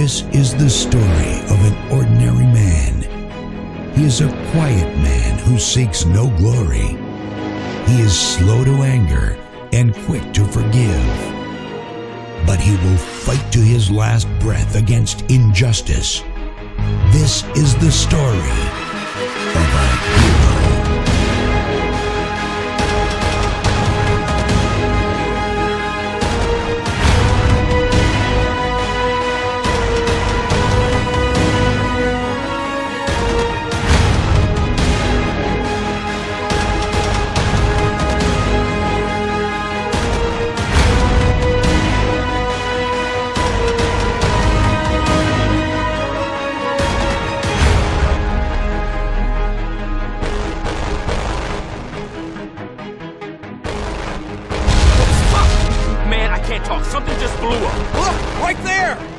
This is the story of an ordinary man. He is a quiet man who seeks no glory. He is slow to anger and quick to forgive. But he will fight to his last breath against injustice. This is the story of a hero. Can't talk. Something just blew up. Look, right there!